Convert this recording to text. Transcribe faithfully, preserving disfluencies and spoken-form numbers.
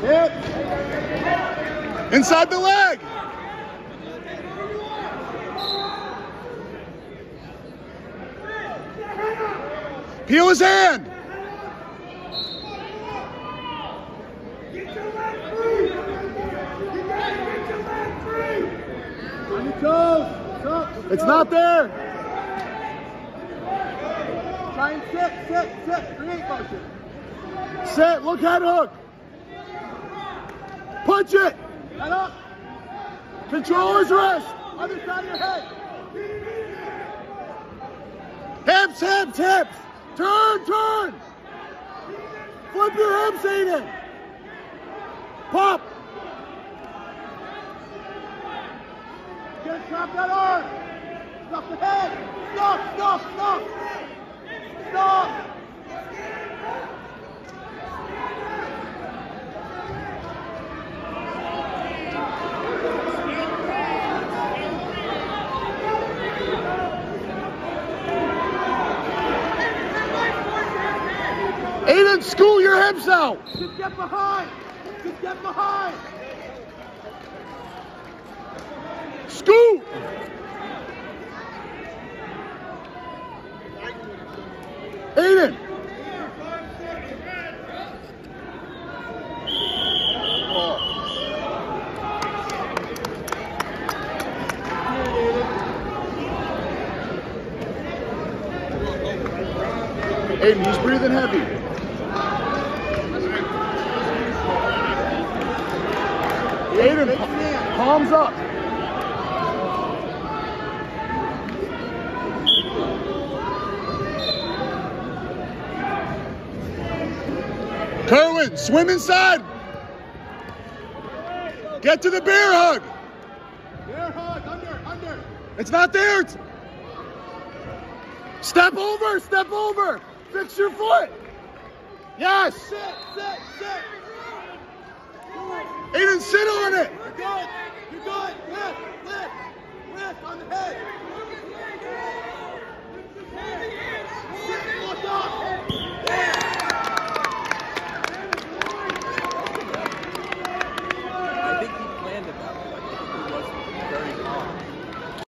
Hit. Inside the leg. Peel his hand. Get your leg free. You gotta get your leg free. On your toes. Up. It's not there. Try and sit, sit, sit. Create motion. Sit. Look head hook. Punch it. Head up. Control his wrist. Other side of your head. Hips, hips, hips. Turn, turn. Flip your hips, Aiden. Pop. Just drop that arm. Stop the head. Stop, stop, stop. Stop. Aiden, school your hips out. Just get behind. Just get behind. Scoot. Aiden. Aiden, he's breathing heavy. Aiden, palms up. Kerwin, swim inside. Get to the bear hug. Bear hug, under, under. It's not there. It's... Step over, step over. Fix your foot. Yes. Sit, sit, sit. Aiden, sit on it. You're good. You're good. Lift, lift, lift on the head. Sit, look up.